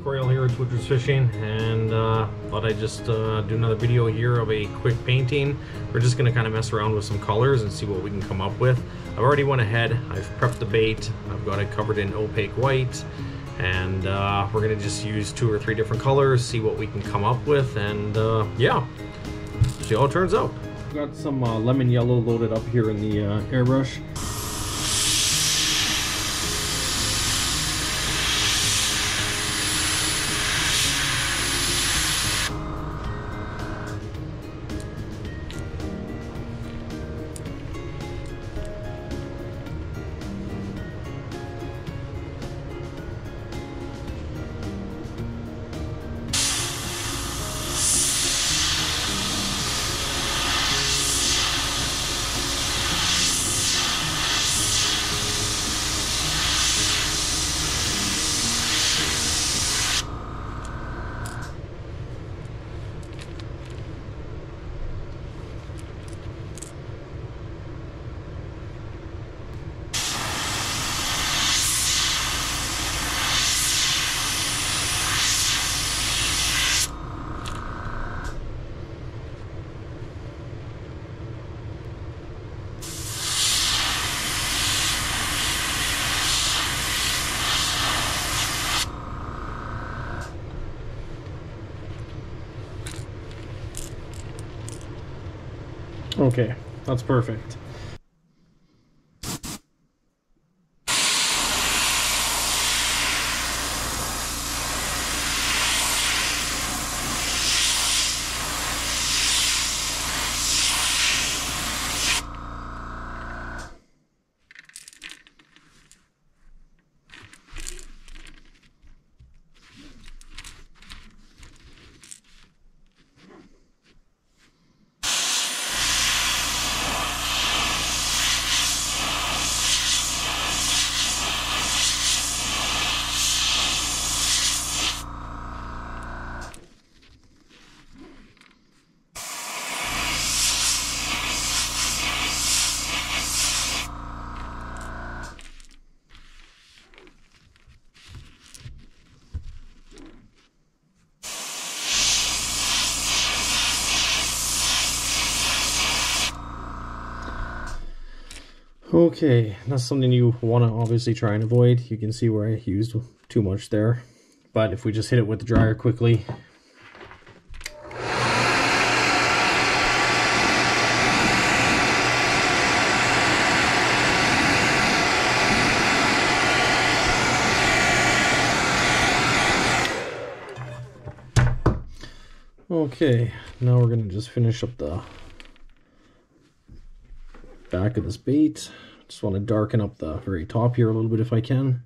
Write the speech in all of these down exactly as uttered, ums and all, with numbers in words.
Coryell here at Twitchers Fishing, and uh, thought I'd just uh, do another video here of a quick painting. We're just going to kind of mess around with some colors and see what we can come up with. I've already went ahead, I've prepped the bait, I've got it covered in opaque white, and uh, we're going to just use two or three different colors, see what we can come up with, and uh, yeah, see how it turns out. I've got some uh, lemon yellow loaded up here in the uh, airbrush. Okay, that's perfect. Okay, that's something you want to obviously try and avoid. You can see where I used too much there. But if we just hit it with the dryer quickly. Okay, now we're going to just finish up the back of this bait. Just want to darken up the very top here a little bit if I can.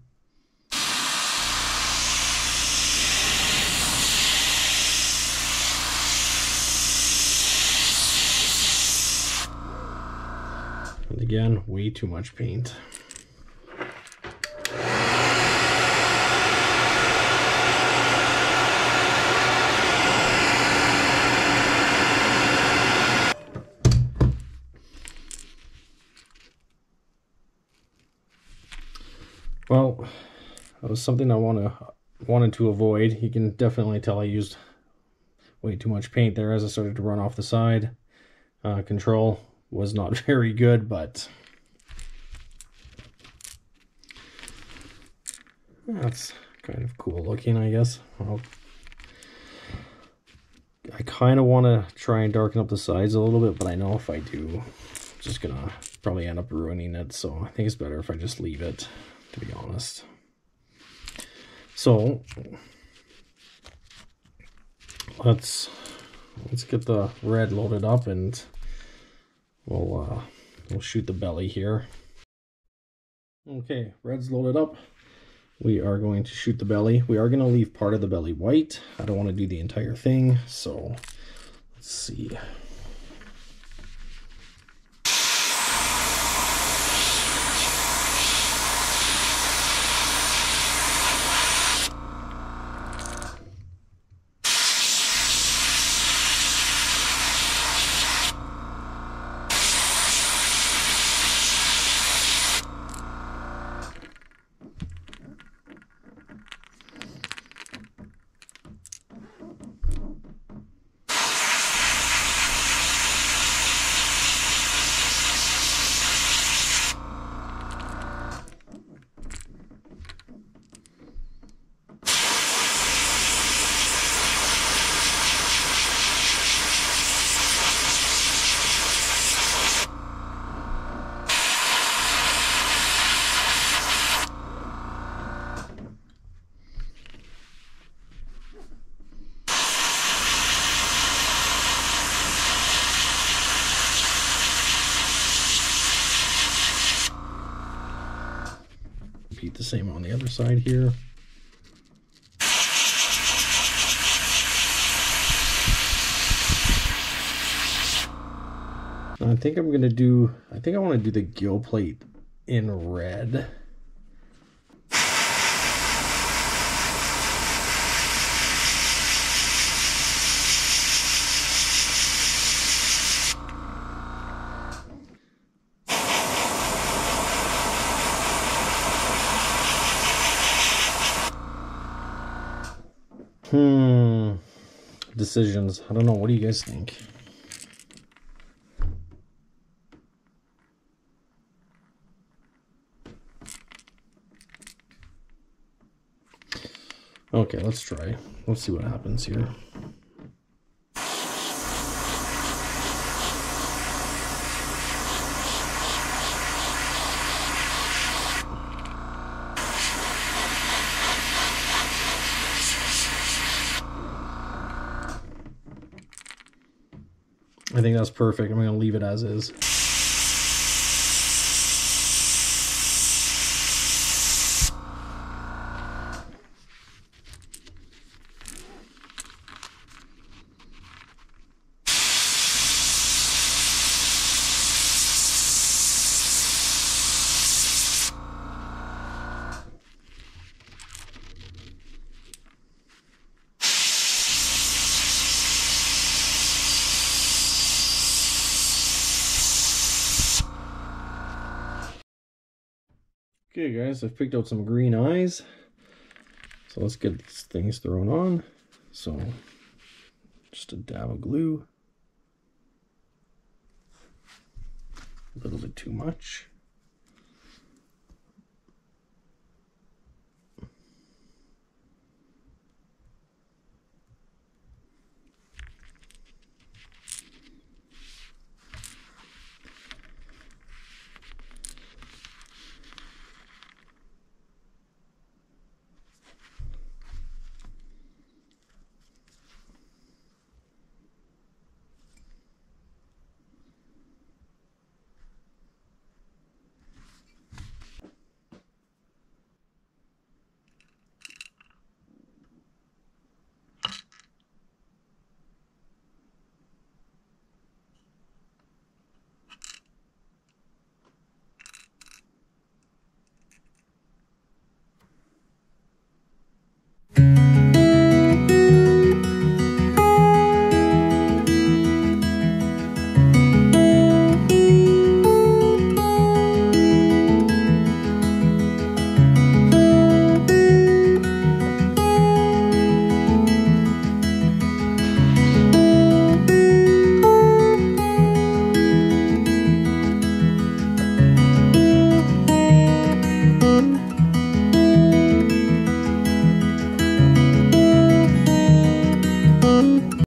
And again, way too much paint. Well, that was something I wanna, wanted to avoid. You can definitely tell I used way too much paint there as I started to run off the side. Uh, control was not very good, but that's kind of cool looking, I guess. I'll, I kind of want to try and darken up the sides a little bit, but I know if I do, I'm just gonna probably end up ruining it, so I think it's better if I just leave it, to be honest. So let's let's get the red loaded up, and we'll uh, we'll shoot the belly here. Okay, red's loaded up. We are going to shoot the belly. We are going to leave part of the belly white. I don't want to do the entire thing, so let's see. same on the other side here. I think I'm gonna do, I think I want to do the gill plate in red. Hmm, decisions. I don't know. What do you guys think? Okay, let's try. Let's see what happens here. I think that's perfect. I'm going to leave it as is. Okay guys, I've picked out some green eyes. So let's get these things thrown on. So just a dab of glue. A little bit too much.